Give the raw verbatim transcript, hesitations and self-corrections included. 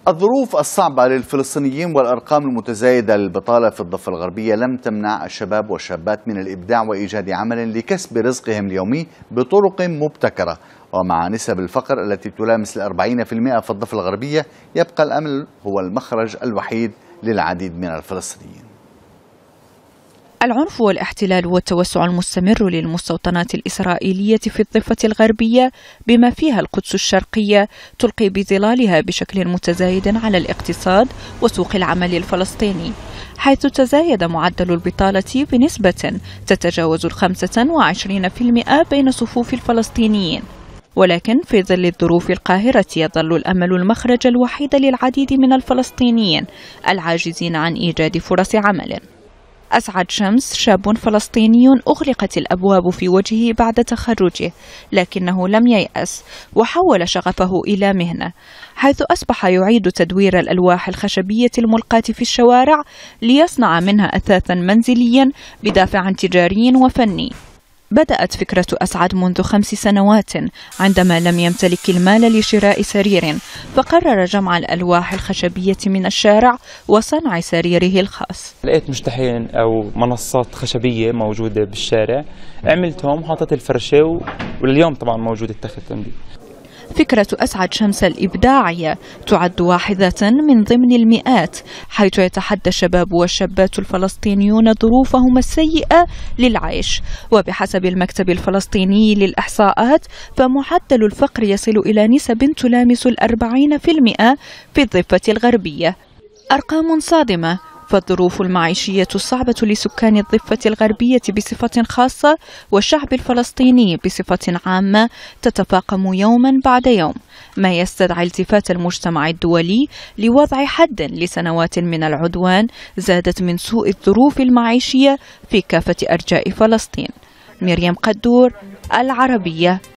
الظروف الصعبة للفلسطينيين والأرقام المتزايدة للبطالة في الضفة الغربية لم تمنع الشباب والشابات من الإبداع وإيجاد عمل لكسب رزقهم اليومي بطرق مبتكرة. ومع نسب الفقر التي تلامس الأربعين في المئة في الضفة الغربية، يبقى الأمل هو المخرج الوحيد للعديد من الفلسطينيين. العنف والاحتلال والتوسع المستمر للمستوطنات الإسرائيلية في الضفة الغربية بما فيها القدس الشرقية تلقي بظلالها بشكل متزايد على الاقتصاد وسوق العمل الفلسطيني، حيث تزايد معدل البطالة بنسبة تتجاوز الخمسة وعشرين بالمئة بين صفوف الفلسطينيين. ولكن في ظل الظروف القاهرة يظل الأمل المخرج الوحيد للعديد من الفلسطينيين العاجزين عن إيجاد فرص عمل. أسعد شمس شاب فلسطيني أغلقت الأبواب في وجهه بعد تخرجه، لكنه لم ييأس وحول شغفه إلى مهنة، حيث أصبح يعيد تدوير الألواح الخشبية الملقاة في الشوارع ليصنع منها أثاثا منزليا بدافع تجاري وفني. بدأت فكرة أسعد منذ خمس سنوات عندما لم يمتلك المال لشراء سرير، فقرر جمع الألواح الخشبية من الشارع وصنع سريره الخاص. لقيت مشتحين أو منصات خشبية موجودة بالشارع، عملتهم حطت الفرشة واليوم طبعا موجود التخت عندي. فكرة أسعد شمس الإبداعية تعد واحدة من ضمن المئات، حيث يتحدى الشباب والشابات الفلسطينيون ظروفهم السيئة للعيش. وبحسب المكتب الفلسطيني للإحصاءات، فمعدل الفقر يصل إلى نسب تلامس الأربعين في المئة في الضفة الغربية، أرقام صادمة. فالظروف المعيشية الصعبة لسكان الضفة الغربية بصفة خاصة والشعب الفلسطيني بصفة عامة تتفاقم يوما بعد يوم، ما يستدعي التفات المجتمع الدولي لوضع حد لسنوات من العدوان زادت من سوء الظروف المعيشية في كافة أرجاء فلسطين. مريم قدور، العربية.